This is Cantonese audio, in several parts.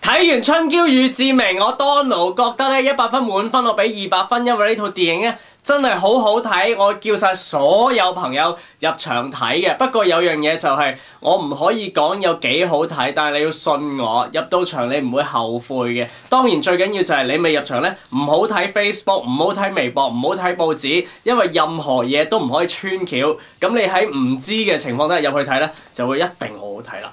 睇完《春嬌與志明》，我 Donald 覺得咧100分滿分，我俾200分，因為呢套電影咧真係好好睇，我叫晒所有朋友入場睇嘅。不過有樣嘢就係我唔可以講有幾好睇，但係你要信我，入到場你唔會後悔嘅。當然最緊要就係你未入場咧，唔好睇 Facebook， 唔好睇微博，唔好睇報紙，因為任何嘢都唔可以穿橋。咁你喺唔知嘅情況底下入去睇咧，就會一定好好睇啦。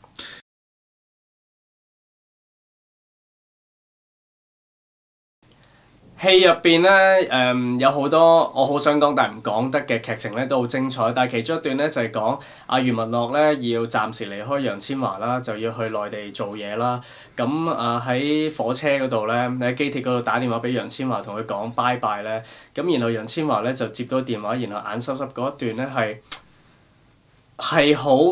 戲入邊咧，有好多我好想講但係唔講得嘅劇情咧，都好精彩。但係其中一段咧就係講阿余文樂咧要暫時離開楊千嬅啦，就要去內地做嘢啦。咁喺火車嗰度咧，喺機鐵嗰度打電話俾楊千嬅，同佢講拜拜咧。咁然後楊千嬅咧就接到電話，然後眼濕濕嗰一段咧係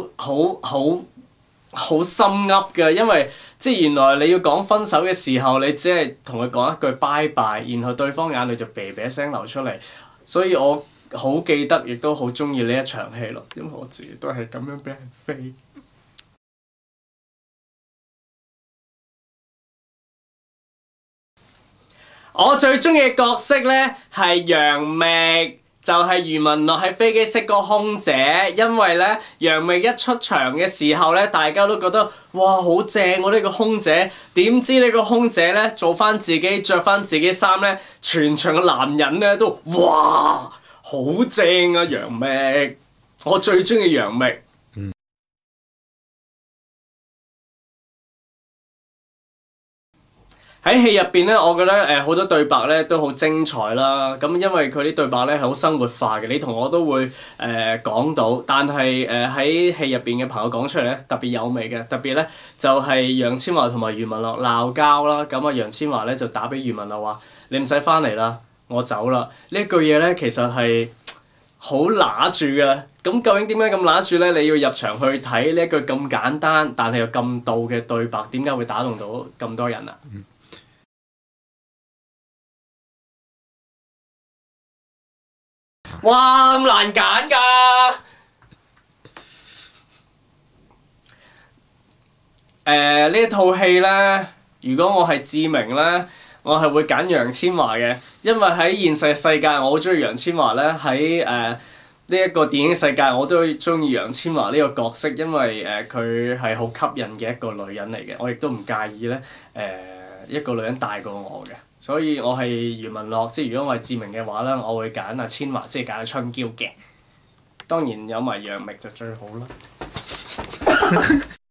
好心噏嘅，因為即係原來你要講分手嘅時候，你只係同佢講一句拜拜，然後對方眼淚就啤啤聲流出嚟，所以我好記得，亦都好中意呢一場戲咯，因為我自己都係咁樣俾人飛。我最中意嘅角色咧係楊冪。就係余文樂喺飛機識個空姐，因為咧楊冪一出場嘅時候咧，大家都覺得哇好正喎呢個空姐，點知呢個空姐咧做翻自己，着翻自己衫咧，全場嘅男人咧都哇好正啊楊冪，我最中意楊冪。喺戲入邊咧，我覺得好多對白咧都好精彩啦。咁因為佢啲對白咧係好生活化嘅，你同我都會講到。但係喺戲入邊嘅朋友講出嚟咧，特別有味嘅。特別咧就係楊千嬅同埋余文樂鬧交啦。咁楊千嬅咧就打俾余文樂話：你唔使翻嚟啦，我走啦。呢句嘢咧其實係好揦住嘅。咁究竟點解咁揦住咧？你要入場去睇呢一句咁簡單，但係又咁道嘅對白，點解會打動到咁多人啊？哇咁難揀㗎！呢一套戲咧，如果我係志明咧，我係會揀楊千嬅嘅，因為喺現實世界我好中意楊千嬅咧，喺呢一個電影世界我都中意楊千嬅呢個角色，因為佢係好吸引嘅一個女人嚟嘅，我亦都唔介意咧一個女人大過我嘅。所以我係余文樂，即係如果我係志明嘅話咧，我會揀阿千嬅，即係揀阿春嬌嘅。當然有埋楊冪就最好啦。